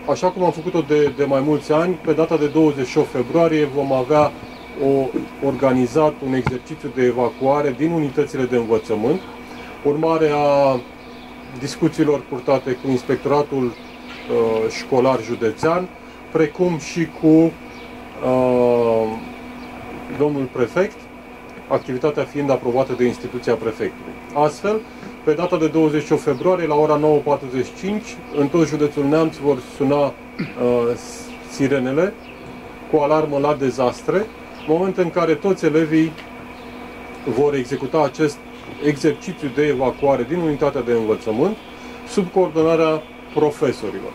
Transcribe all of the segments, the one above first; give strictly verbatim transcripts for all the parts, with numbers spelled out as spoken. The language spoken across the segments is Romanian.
așa cum am făcut-o de, de mai mulți ani, pe data de douăzeci și opt februarie vom avea o, organizat un exercițiu de evacuare din unitățile de învățământ, urmare a discuțiilor purtate cu Inspectoratul uh, Școlar Județean, precum și cu uh, domnul prefect, activitatea fiind aprobată de instituția prefectului. Astfel, pe data de douăzeci și opt februarie, la ora nouă patruzeci și cinci, în tot județul Neamț vor suna uh, sirenele cu alarmă la dezastre, moment în care toți elevii vor executa acest exercițiu de evacuare din unitatea de învățământ sub coordonarea profesorilor.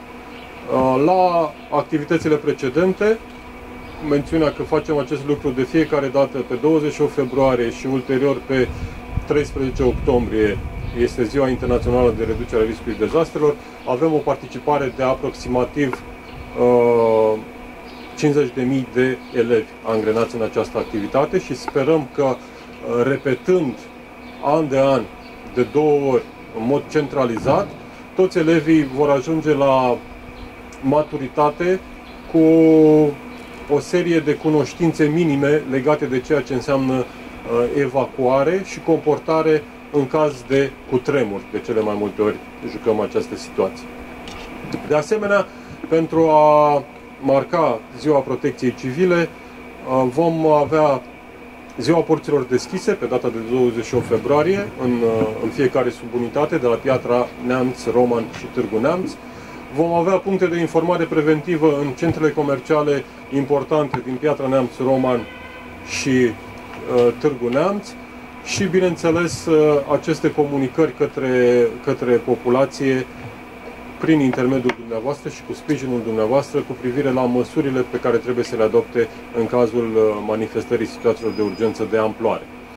La activitățile precedente, mențiunea că facem acest lucru de fiecare dată pe douăzeci și opt februarie și ulterior pe treisprezece octombrie, este Ziua Internațională de Reducere a Riscului Dezastrelor, avem o participare de aproximativ uh, cincizeci de mii de elevi angrenați în această activitate și sperăm că, uh, repetând an de an, de două ori, în mod centralizat, toți elevii vor ajunge la maturitate cu o serie de cunoștințe minime legate de ceea ce înseamnă uh, evacuare și comportare în caz de cutremur. De cele mai multe ori jucăm această situație. De asemenea, pentru a marca Ziua Protecției Civile, uh, vom avea Ziua Porților Deschise, pe data de douăzeci și opt februarie, în, în fiecare subunitate, de la Piatra Neamț, Roman și Târgu Neamț. Vom avea puncte de informare preventivă în centrele comerciale importante din Piatra Neamț, Roman și uh, Târgu Neamț și, bineînțeles, uh, aceste comunicări către, către populație prin intermediul dumneavoastră și cu sprijinul dumneavoastră cu privire la măsurile pe care trebuie să le adopte în cazul manifestării situațiilor de urgență de amploare.